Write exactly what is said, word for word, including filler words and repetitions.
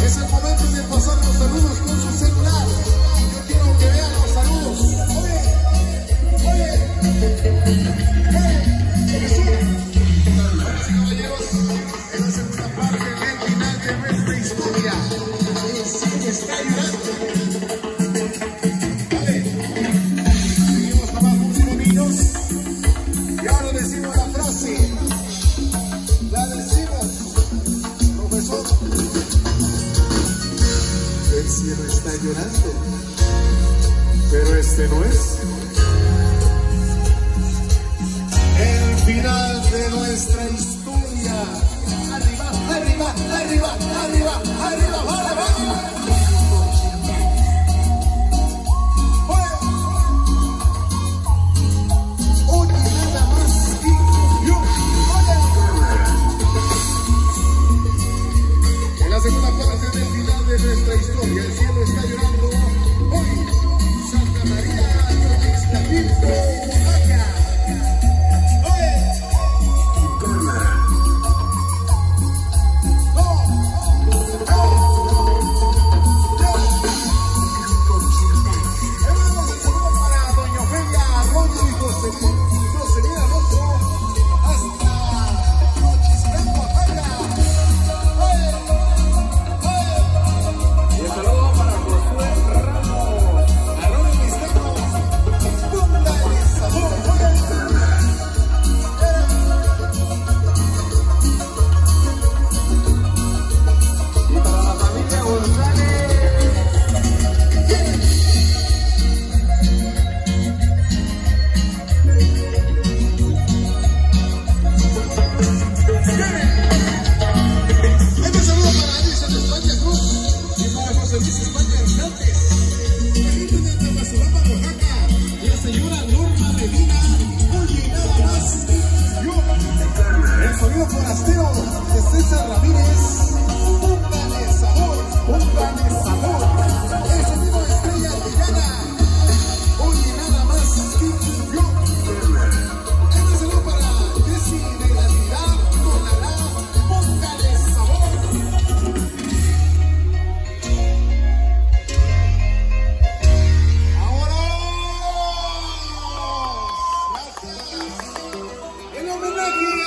Es el momento de pasar los saludos con su celular. Yo quiero que vean los saludos. Oye, oye, oye, que sigue. Damas y caballeros, en la segunda parte del final de nuestra historia. ¿Quién está llorando? Vale, seguimos abajo, últimos niños. Y ahora decimos la frase. La decimos, profesor. El cielo está llorando, pero este no es el final de nuestra historia. Arriba, arriba, arriba, arriba, arriba, vale, vale. Oye, nada más y yo, oye. En la segunda parte del final de nuestra historia, el cielo está llorando. Hoy, Santa María, Ixtapilco, Oaxaca. Oye. Forastero de César Ramírez, póngale sabor, póngale sabor. El sonido de Estrella Villana, oye nada más que yo. Este saludo para Jessy de la Ciudad, Tonalá, póngale sabor. ¡Vámonos! ¡Gracias! ¡El homenaje!